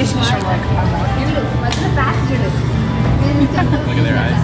these fish are like, I want you. Look at their eyes.